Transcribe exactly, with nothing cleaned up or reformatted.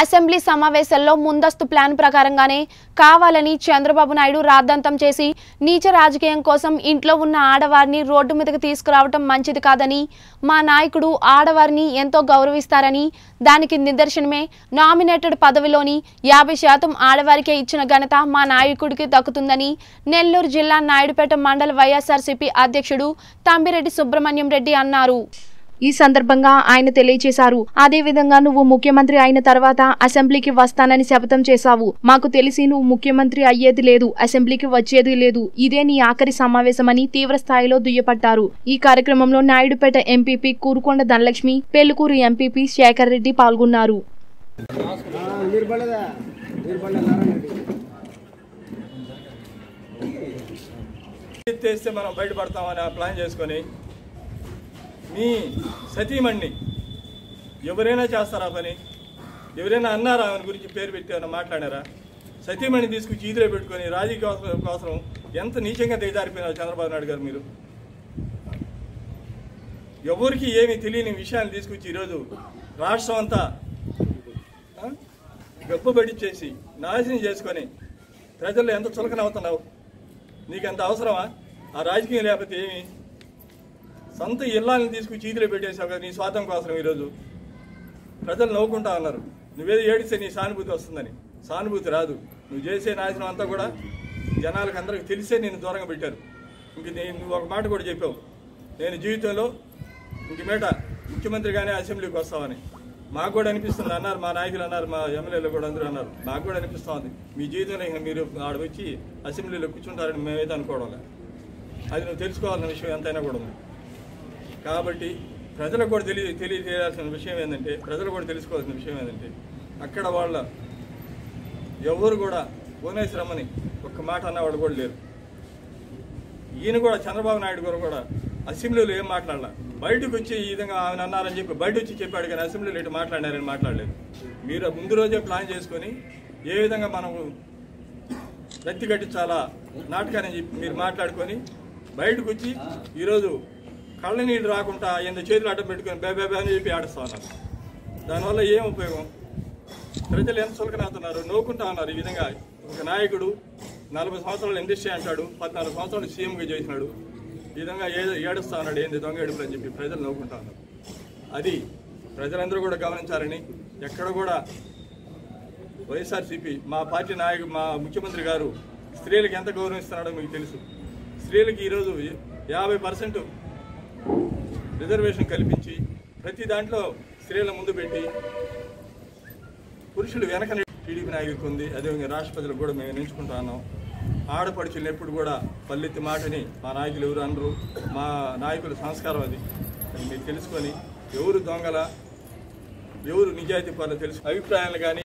Assembly సమావేశాల్లో ముందస్తు plan ప్రకారంగానే కావాలని చంద్రబాబు నాయుడు రాద్ధాంతం చేసి నీచ రాజకీయం కోసం ఇంట్లో ఉన్న ఆడవారిని రోడ్డు మీదకి తీసుకురావడం మంచిది కాదని, మా నాయకుడు ఆడవారిని ఎంతో గౌరవిస్తారని, దానికి నిదర్శనమే నామినేటెడ్ పదవిలోని యాభై శాతం ఆడవారికే ఇచ్చిన ఘనత మా నాయకుడికి దక్కుతుందని నెల్లూరు జిల్లా నాయుడుపేట మండల వైఎస్ఆర్సీపీ అధ్యక్షుడు తంబిరెడ్డి సుబ్రహ్మణ్యం రెడ్డి అన్నారు. ఈ సందర్భంగా ఆయన తెలియజేశారు. అదే విధంగా నువ్వు ముఖ్యమంత్రి అయిన తర్వాత అసెంబ్లీకి వస్తానని శపథం చేశావు. మాకు తెలిసి నువ్వు ముఖ్యమంత్రి అయ్యేది లేదు, అసెంబ్లీకి వచ్చేది లేదు. ఇదే నీ ఆఖరి సమావేశమని తీవ్ర స్థాయిలో దుయ్యపట్టారు. ఈ కార్యక్రమంలో నాయుడుపేట ఎంపీపీ కూరుకొండ ధనలక్ష్మి, పెళ్లుకూరు ఎంపీపీ శేఖర్ రెడ్డి పాల్గొన్నారు. మనం బయటపడతామని ప్లాన్ చేసుకొని మీ సతీమణ్ణి ఎవరైనా చేస్తారా పని? ఎవరైనా అన్నారా ఆమె గురించి పేరు పెట్టి ఏమైనా మాట్లాడారా? సతీమణ్ణి తీసుకొచ్చి ఈదులో పెట్టుకొని రాజకీయ కోసం ఎంత నీచంగా దిగజారిపోయినారు చంద్రబాబు నాయుడు గారు. మీరు ఎవరికి ఏమీ తెలియని విషయాన్ని తీసుకొచ్చి ఈరోజు రాష్ట్రం అంతా గబ్బుబడిచ్చేసి నాశనం చేసుకొని ప్రజల్లో ఎంత చులకనవుతున్నావు? నీకు ఎంత అవసరమా ఆ రాజకీయం? లేకపోతే ఏమి సొంత ఇళ్ళని తీసుకొచ్చి ఈదులో పెట్టేసావు కదా నీ స్వార్థం కోసం. ఈరోజు ప్రజలు నవ్వుకుంటా ఉన్నారు. నువ్వేదో ఏడిస్తే నీ సానుభూతి వస్తుందని. సానుభూతి రాదు. నువ్వు చేసే నాశనం అంతా కూడా జనాలకు అందరికి తెలిసే నేను దూరంగా పెట్టారు. ఇంక నేను నువ్వు ఒక మాట కూడా చెప్పావు, నేను జీవితంలో ఇంక మీట ముఖ్యమంత్రిగానే అసెంబ్లీకి వస్తామని. మాకు కూడా అనిపిస్తుంది అన్నారు, మా నాయకులు అన్నారు, మా ఎమ్మెల్యేలు కూడా అందరూ అన్నారు. నాకు కూడా అనిపిస్తూ ఉంది మీ జీవితంలో ఇంకా మీరు ఆడ వచ్చి అసెంబ్లీలో కూర్చుంటారని మేమైతే అనుకోవడం. అది నువ్వు తెలుసుకోవాల్సిన విషయం ఎంతైనా కూడా ఉంది. కాబట్టి ప్రజలకు కూడా తెలియ తెలియజేయాల్సిన విషయం ఏంటంటే ప్రజలు కూడా తెలుసుకోవాల్సిన విషయం ఏంటంటే అక్కడ వాళ్ళ ఎవరు కూడా భువనేశ్వరమ్మని ఒక్క మాట అన్నవాళ్ళు కూడా లేరు. ఈయన కూడా చంద్రబాబు నాయుడు గారు కూడా అసెంబ్లీలో ఏం మాట్లాడాల, బయటకు వచ్చి ఈ విధంగా ఆయన అన్నారని చెప్పి బయట వచ్చి చెప్పాడు కానీ అసెంబ్లీలో ఇటు మాట్లాడారని మాట్లాడలేదు. మీరు ముందు రోజే ప్లాన్ చేసుకొని ఏ విధంగా మనం రత్తి కట్టించాలా నాటకాన్ని చెప్పి మీరు మాట్లాడుకొని బయటకు వచ్చి ఈరోజు కళ్ళ నీళ్ళు రాకుండా ఎంత చేతులు అడ్డం పెట్టుకొని బేబే అని చెప్పి ఆడుస్తూ ఉన్నారు. దానివల్ల ఏం ఉపయోగం? ప్రజలు ఎంత చులకనవుతున్నారు, నవ్వుకుంటా ఉన్నారు. ఈ విధంగా ఒక నాయకుడు నలభై సంవత్సరాలు ఇండస్ట్రీ అంటాడు, పద్నాలుగు సంవత్సరాలు సీఎంగా చేసినాడు, ఈ విధంగా ఏ ఏడుస్తా ఉన్నాడు ఏంది దొంగ ఏడుపులు అని చెప్పి ప్రజలు నవ్వుకుంటా ఉన్నారు. అది ప్రజలందరూ కూడా గమనించాలని, ఎక్కడ కూడా వైఎస్ఆర్సీపీ మా పార్టీ నాయకుడు మా ముఖ్యమంత్రి గారు స్త్రీలకు ఎంత గౌరవిస్తున్నాడో మీకు తెలుసు. స్త్రీలకు ఈరోజు యాభై పర్సెంట్ రిజర్వేషన్ కల్పించి ప్రతి దాంట్లో స్త్రీల ముందు పెట్టి పురుషులు వెనక టీడీపీ నాయకుడికి ఉంది. అదేవిధంగా రాష్ట్ర ప్రజలకు కూడా మేము ఎంచుకుంటా ఉన్నాం. ఆడపడుచులు ఎప్పుడు కూడా పల్లెత్తి మాటని మా నాయకులు ఎవరు అనరు. మా నాయకుల సంస్కారం అది. మీరు తెలుసుకొని ఎవరు దొంగల ఎవరు నిజాయితీ పనులు తెలుసు అభిప్రాయాలు కానీ